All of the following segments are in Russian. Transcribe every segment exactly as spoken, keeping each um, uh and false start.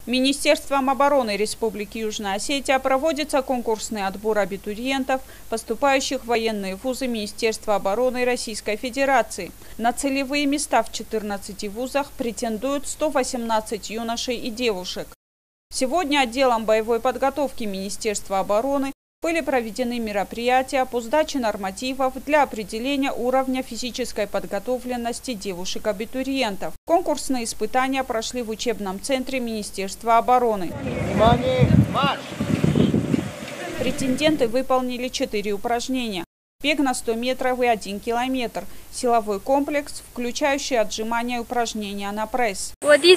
Министерством обороны Республики Южная Осетия проводится конкурсный отбор абитуриентов, поступающих в военные вузы Министерства обороны Российской Федерации. На целевые места в четырнадцати вузах претендуют сто восемнадцать юношей и девушек. Сегодня отделом боевой подготовки Министерства обороны были проведены мероприятия по сдаче нормативов для определения уровня физической подготовленности девушек-абитуриентов. Конкурсные испытания прошли в учебном центре Министерства обороны. Внимание, марш! Претенденты выполнили четыре упражнения. Бег на сто метров и один километр. Силовой комплекс, включающий отжимания и упражнения на пресс.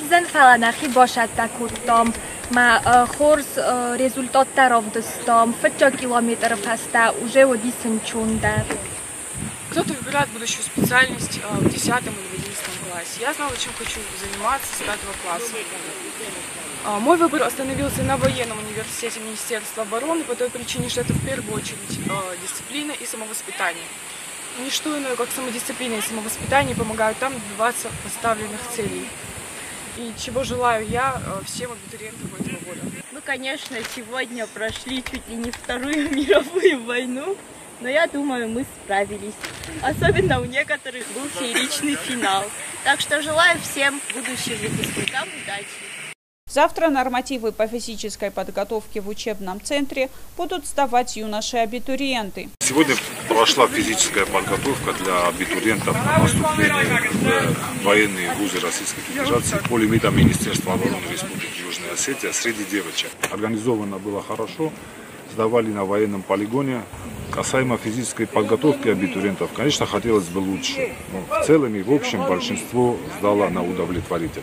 ما خورس результат таров достам, фетча километров хаста, уже одисен чунда. Кто-то выбирает будущую специальность в десятом или в одиннадцатом классе. Я знала, чем хочу заниматься с пятого класса. Мой выбор остановился на военном университете Министерства обороны по той причине, что это в первую очередь дисциплина и самовоспитание. Ничто иное, как самодисциплина и самовоспитание, помогают там добиваться поставленных целей. И чего желаю я всем абитуриентам этого года. Мы, конечно, сегодня прошли чуть ли не Вторую мировую войну, но я думаю, мы справились. Особенно у некоторых был фееричный финал. Так что желаю всем будущим выпускникам удачи. Завтра нормативы по физической подготовке в учебном центре будут сдавать юноши-абитуриенты. Сегодня прошла физическая подготовка для абитуриентов на поступление в военные вузы Российской Федерации по лимитам Министерства обороны Республики Южная Осетия среди девочек. Организовано было хорошо, сдавали на военном полигоне. Касаемо физической подготовки абитуриентов, конечно, хотелось бы лучше. Но в целом и в общем большинство сдало на удовлетворительно.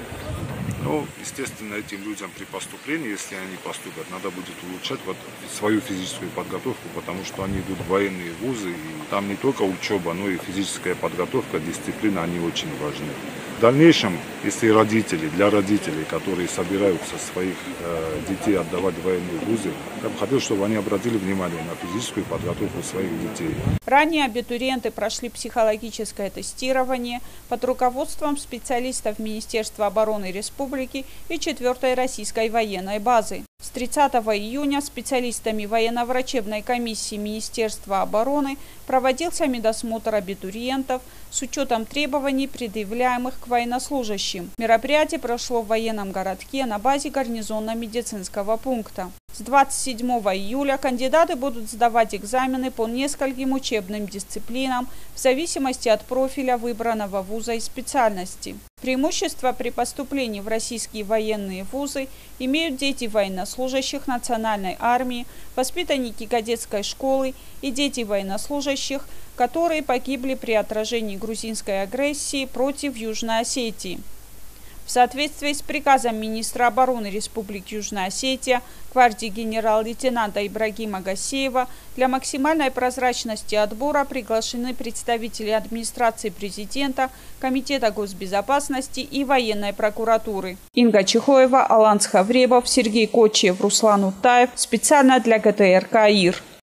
Но, естественно, этим людям при поступлении, если они поступят, надо будет улучшать вот свою физическую подготовку, потому что они идут в военные вузы, и там не только учеба, но и физическая подготовка, дисциплина, они очень важны. В дальнейшем, если родители, для родителей, которые собираются своих э, детей отдавать в военные вузы, я бы хотел, чтобы они обратили внимание на физическую подготовку своих детей. Ранее абитуриенты прошли психологическое тестирование под руководством специалистов Министерства обороны Республики и четвёртой российской военной базы. С тридцатого июня специалистами военно-врачебной комиссии Министерства обороны проводился медосмотр абитуриентов с учетом требований, предъявляемых к военнослужащим. Мероприятие прошло в военном городке на базе гарнизонно-медицинского пункта. С двадцать седьмого июля кандидаты будут сдавать экзамены по нескольким учебным дисциплинам в зависимости от профиля выбранного вуза и специальности. Преимущество при поступлении в российские военные вузы имеют дети военнослужащих Национальной армии, воспитанники кадетской школы и дети военнослужащих, которые погибли при отражении грузинской агрессии против Южной Осетии. В соответствии с приказом министра обороны Республики Южная Осетия, гвардии генерал-лейтенанта Ибрагима Гасеева, для максимальной прозрачности отбора приглашены представители администрации президента, Комитета госбезопасности и военной прокуратуры. Инга Чехоева, Алан Схавребов, Сергей Кочиев, Руслан Утаев. Специально для гэ тэ эр «Каир».